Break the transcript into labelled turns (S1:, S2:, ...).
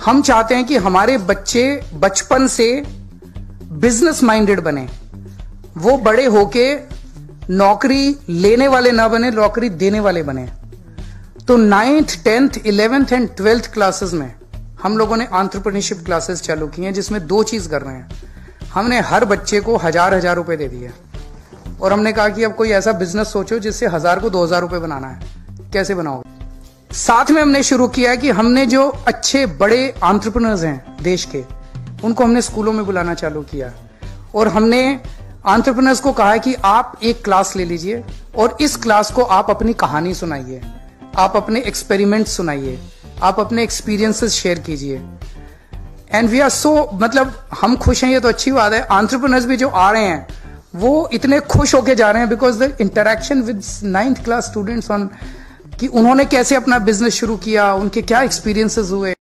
S1: हम चाहते हैं कि हमारे बच्चे बचपन से बिजनेस माइंडेड बने, वो बड़े होके नौकरी लेने वाले ना बने, नौकरी देने वाले बने। तो 9th, 10th, 11th and 12th classes में हम लोगों ने एंटरप्रेन्योरशिप क्लासेस चालू की हैं, जिसमें 2 चीज कर रहे हैं। हमने हर बच्चे को 1000 रुपए दे दिए और हमने कहा कि अब कोई ऐसा बिजनेस सोचो जिससे 1000 को 2000 रुपए बनाना है, कैसे बनाओगे। साथ में हमने शुरू किया है कि हमने जो अच्छे बड़े एंटरप्रेन्योर्स हैं देश के, उनको हमने स्कूलों में बुलाना चालू किया और हमने एंटरप्रेन्योर्स को कहा है कि आप एक क्लास ले लीजिए और इस क्लास को आप अपनी कहानी सुनाइए, आप अपने एक्सपेरिमेंट सुनाइए, आप अपने एक्सपीरियंसेस शेयर कीजिए। एंड वी आर सो, मतलब हम खुश हैं, ये तो अच्छी बात है। एंटरप्रेन्योर्स भी जो आ रहे हैं वो इतने खुश होके जा रहे हैं because the interaction with 9th class students on कि उन्होंने कैसे अपना बिजनेस शुरू किया, उनके क्या एक्सपीरियंसेस हुए।